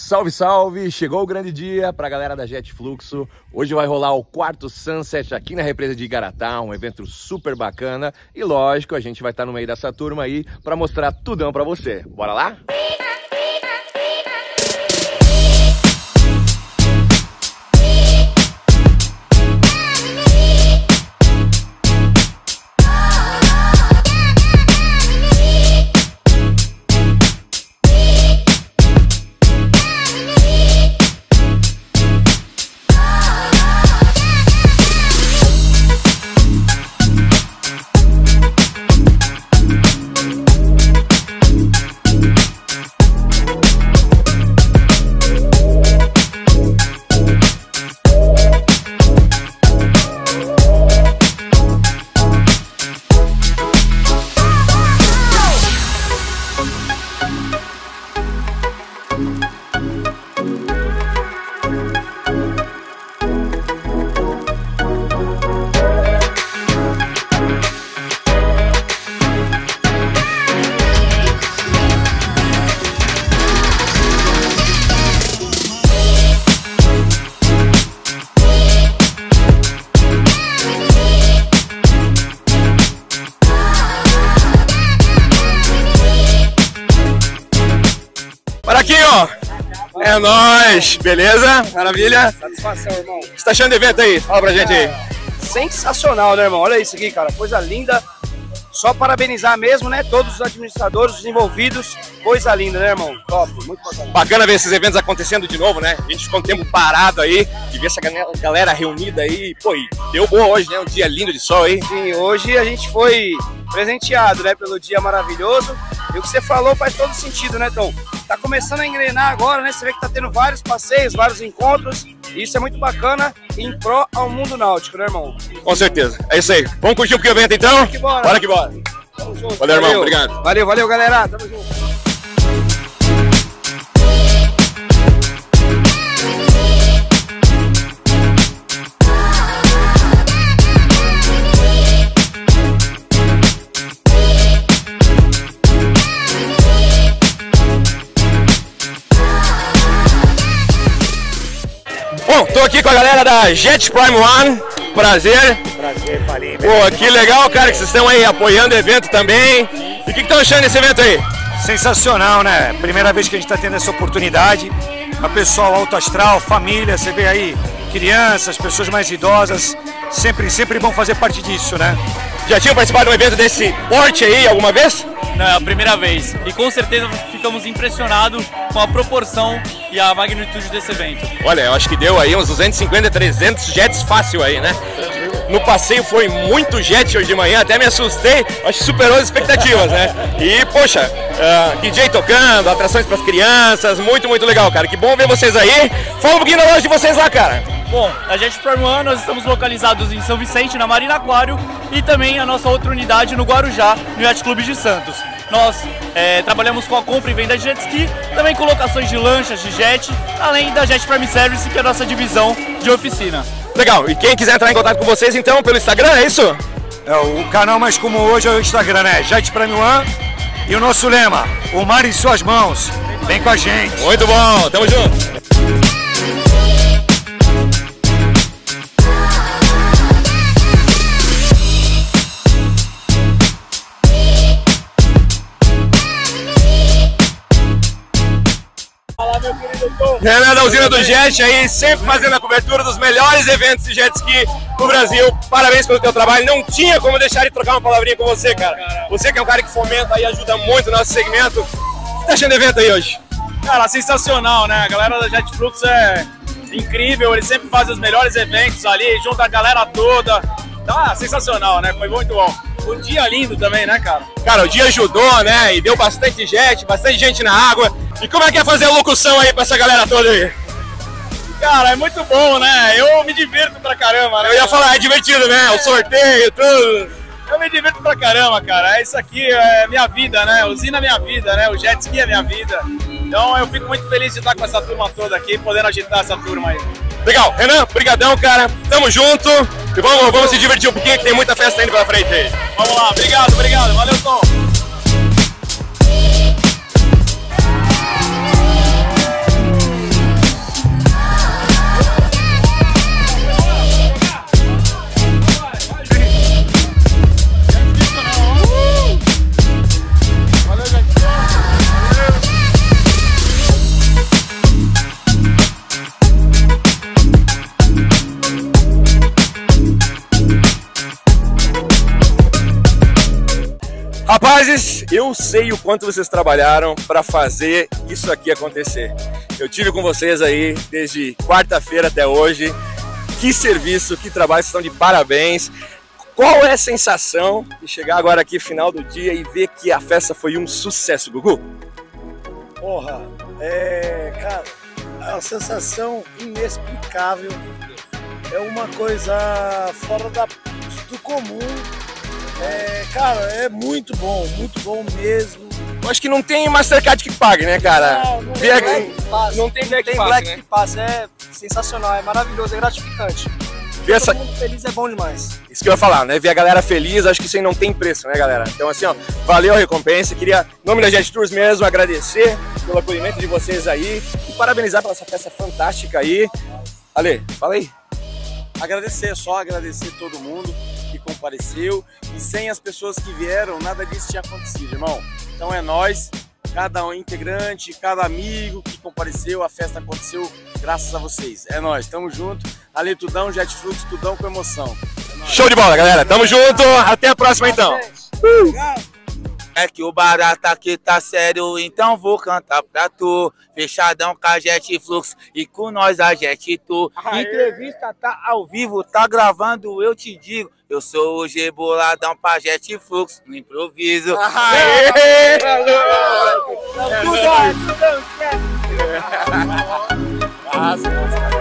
Salve, salve! Chegou o grande dia para a galera da Jet Fluxo. Hoje vai rolar o quarto Sunset aqui na represa de Igaratá, um evento super bacana. E lógico, a gente vai estar no meio dessa turma aí para mostrar tudão para você. Bora lá? Olha aqui, ó. É nóis, beleza? Maravilha. Satisfação, irmão. O que você tá achando do evento aí? Fala pra gente aí. Sensacional, né, irmão? Olha isso aqui, cara. Coisa linda. Só parabenizar mesmo, né? Todos os administradores, os envolvidos. Coisa linda, né, irmão? Top, muito bacana. Bacana ver esses eventos acontecendo de novo, né? A gente ficou um tempo parado aí e ver essa galera reunida aí. Pô, e deu bom hoje, né? Um dia lindo de sol aí. Sim, hoje a gente foi presenteado, né? Pelo dia maravilhoso. E o que você falou faz todo sentido, né, Tom? Tá começando a engrenar agora, né? Você vê que tá tendo vários passeios, vários encontros. E isso é muito bacana em pró ao mundo náutico, né, irmão? Com certeza. É isso aí. Vamos curtir o evento então? Bora que bora. Bora que bora. Tamo junto. Valeu, irmão. Obrigado. Valeu, valeu, galera. Tamo junto. Bom, tô aqui com a galera da Jet Prime One. Prazer. Prazer, Palim. Pô, que legal, cara, que vocês estão aí apoiando o evento também. E o que estão achando desse evento aí? Sensacional, né? Primeira vez que a gente está tendo essa oportunidade. A pessoal alto astral, família, você vê aí crianças, pessoas mais idosas. Sempre bom fazer parte disso, né? Já tinham participado de um evento desse porte aí alguma vez? Não, é a primeira vez. E com certeza ficamos impressionados com a proporção e a magnitude desse evento. Olha, eu acho que deu aí uns 250, 300 jets fácil aí, né? No passeio foi muito jet hoje de manhã, até me assustei, acho que superou as expectativas, né? E, poxa, DJ tocando, atrações para as crianças, muito legal, cara. Que bom ver vocês aí. Fala um pouquinho da loja de vocês lá, cara. Bom, a Jet Prime One, nós estamos localizados em São Vicente, na Marina Aquário, e também a nossa outra unidade no Guarujá, no Yacht Clube de Santos. Nós trabalhamos com a compra e venda de jet ski, também com locações de lanchas, de jet, além da Jet Prime Service, que é a nossa divisão de oficina. Legal, e quem quiser entrar em contato com vocês então pelo Instagram, é isso? O canal mais comum hoje é o Instagram, né? Jet Prime One. E o nosso lema, o mar em suas mãos. Vem com a gente. Muito bom, tamo junto. Renan da usina do Jet aí, sempre fazendo a cobertura dos melhores eventos de jet ski do Brasil. Parabéns pelo teu trabalho. Não tinha como deixar de trocar uma palavrinha com você, cara. Você que é um cara que fomenta e ajuda muito o nosso segmento. O que você tá achando do evento aí hoje? Cara, sensacional, né? A galera da Jet Fluxo é incrível, eles sempre fazem os melhores eventos ali, junta a galera toda. Então, sensacional, né? Foi muito bom. Um dia lindo também, né, cara? Cara, o dia ajudou, né? E deu bastante jet, bastante gente na água. E como é que é fazer a locução aí pra essa galera toda aí? Cara, é muito bom, né? Eu me divirto pra caramba, né? Eu ia falar, é divertido, né? O sorteio, tudo. Eu me divirto pra caramba, cara. Isso aqui é minha vida, né? Usina é minha vida, né? O jet ski é minha vida. Então eu fico muito feliz de estar com essa turma toda aqui, podendo agitar essa turma aí. Legal, Renan, brigadão, cara. Tamo junto. E vamos se divertir um pouquinho, que tem muita festa ainda pela frente aí. Vamos lá, obrigado. Valeu, Tom. Rapazes, eu sei o quanto vocês trabalharam para fazer isso aqui acontecer. Eu tive com vocês aí desde quarta-feira até hoje. Que serviço, que trabalho, vocês estão de parabéns. Qual é a sensação de chegar agora aqui final do dia e ver que a festa foi um sucesso, Gugu? Porra, cara, é uma sensação inexplicável. É uma coisa fora do comum. Cara, é muito bom mesmo. Eu acho que não tem Mastercard que pague, né, cara? Não tem Black que passe. Não tem Black que Tem passe, Black né? que passa, é sensacional, é maravilhoso, é gratificante. Ver essa... Todo mundo feliz é bom demais. Isso que eu ia falar, né? Ver a galera feliz, acho que isso aí não tem preço, né, galera? Então, assim, ó, valeu a recompensa. Queria, em nome da Jet Tours mesmo, agradecer pelo acolhimento de vocês aí e parabenizar pela essa festa fantástica aí. Ale, fala aí. Só agradecer todo mundo que compareceu. E sem as pessoas que vieram, nada disso tinha acontecido, irmão. Então é nóis, cada um integrante, cada amigo que compareceu, a festa aconteceu graças a vocês. É nóis, tamo junto. Ale, tudão, Jet Flux, tudão com emoção. Show de bola, galera. Tamo junto. Até a próxima, então. É que o barato aqui tá sério, então vou cantar pra tu. Fechadão com a Jet Flux e com nós a Jet Tour. Entrevista tá ao vivo, tá gravando, eu te digo. Eu sou o G boladão pra Jet Flux no improviso. Aê! Tudo, Nossa,